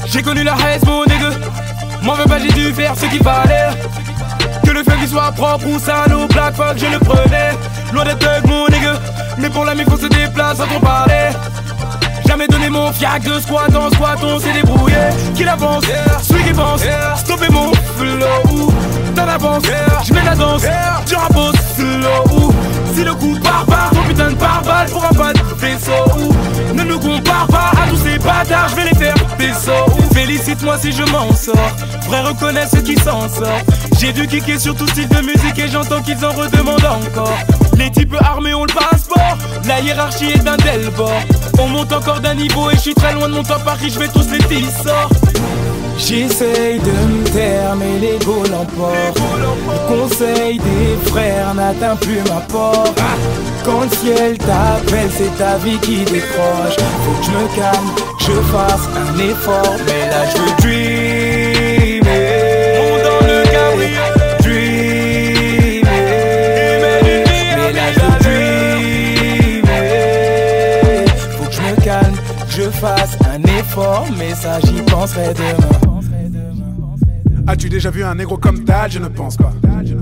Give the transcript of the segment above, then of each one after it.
J'ai connu la haine mon nègre. M'en veux pas, j'ai dû faire ce qu'il fallait. Que le feu soit propre ou sale ou black fuck, je le prenais. Loin d'être thug mon nègre, mais pour l'ami faut se déplacer sans ton parler. Jamais donné mon fiac de squat en squat, on s'est débrouillé. Qui avance, celui qui pense, stopper mon flow. T'en avance, j'mets la danse, tu raposes slow. Si le coup part, ton putain de pare-balles pour un pas de vaisseau. Ne nous compare pas à tous ces bâtards, j'vais les faire vaisseau. Félicite-moi si je m'en sors, vrai reconnaître ceux qui s'en sortent. J'ai dû kicker sur tout style de musique et j'entends qu'ils en redemandent encore. Les types armés ont le passeport, la hiérarchie est d'un tel bord. On monte encore d'un niveau et je suis très loin de mon top Paris, je vais tous les tissors. J'essaye de me taire mais l'ego l'emporte. Le conseil des frères n'atteint plus ma porte. Quand le ciel t'appelle c'est ta vie qui décroche. Faut que je me calme, que je fasse un effort. Mais là je veux dreamer. On dans le cabriolet. Dreamer. Mais là je veux dreamer. Faut que je me calme, que je fasse un effort. Mais ça j'y penserai demain. As-tu déjà vu un négro comme Tal? Je ne pense pas.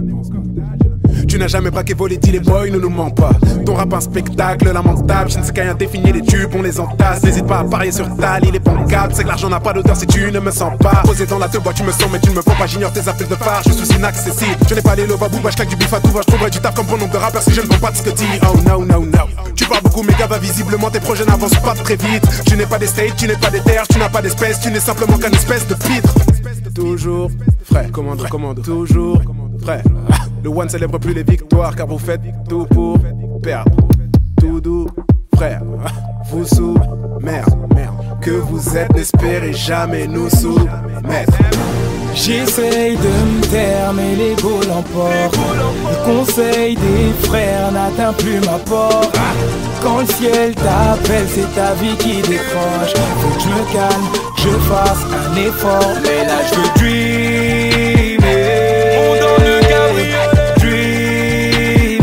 Tu n'as jamais braqué, volé, dit les boys, ne nous mens pas. Ton rap un spectacle lamentable, je ne sais qu'à rien définir les tubes, on les entasse. N'hésite pas à parier sur Tal, il est bancable. C'est que l'argent n'a pas d'odeur si tu ne me sens pas. Posé dans la te bois, tu me sens mais tu ne me faut pas. J'ignore tes appels de phare, je suis inaccessible. Je n'ai pas les lobas bouba, je claque du bif à tout va. Je trouverai du taf comme bon nombre de rappeurs si je ne vends pas de ce que dis. Oh no no no. Tu parles beaucoup mais gars, visiblement tes projets n'avancent pas très vite. Tu n'es pas des states, tu n'es pas des terres, tu n'as pas d'espèce, tu n'es simplement qu'une espèce de pitre. Toujours frais, commande, toujours frais. Le one célèbre plus les victoires car vous faites tout pour perdre. Tout doux, frère, vous merde, que vous êtes, n'espérez jamais nous soumettre. J'essaye de me taire mais l'ego l'emporte. Le conseil des frères n'atteint plus ma porte. Quand le ciel t'appelle c'est ta vie qui décroche. Faut que je me calme, que je fasse un effort. Mais là je veux dreamer. On dans le cabriolet. Dreamer.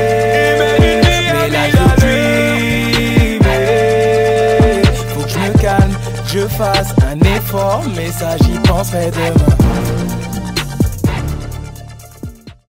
Mais là je veux dreamer. Faut que je me calme, que je fasse un effort. Mais ça j'y penserai demain.